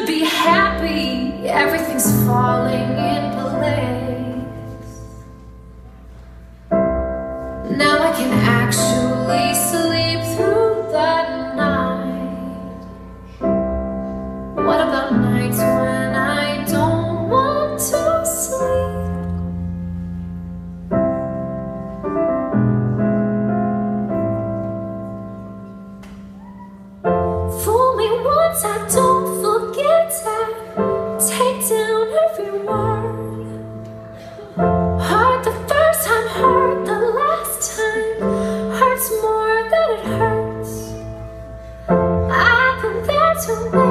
be happy, everything's falling in place. Now I can actually sleep through the night. What about nights when I don't want to sleep? Fool me once, I don't forget it. Take down every word. Heard the first time, heard the last time. Hurts more than it hurts. I've been there to wait.